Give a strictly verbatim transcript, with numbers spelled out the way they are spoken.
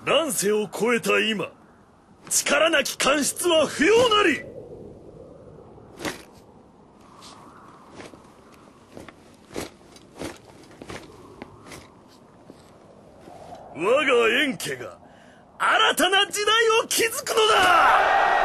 乱世を超えた今、力なき官室は不要なり。我が円家が新たな時代を築くのだ。